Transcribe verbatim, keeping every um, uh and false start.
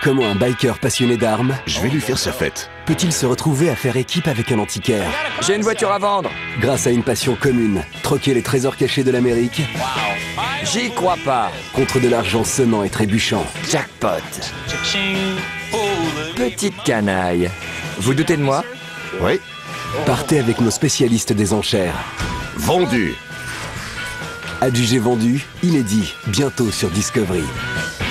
Comment un biker passionné d'armes Je vais lui faire sa fête. peut-il se retrouver à faire équipe avec un antiquaire? J'ai une voiture à vendre. Grâce à une passion commune, troquer les trésors cachés de l'Amérique J'y crois pas. contre de l'argent sonnant et trébuchant. Jackpot. Petite canaille. Vous doutez de moi? Oui. Partez avec nos spécialistes des enchères. Vendu. Adjugé vendu, inédit, bientôt sur Discovery.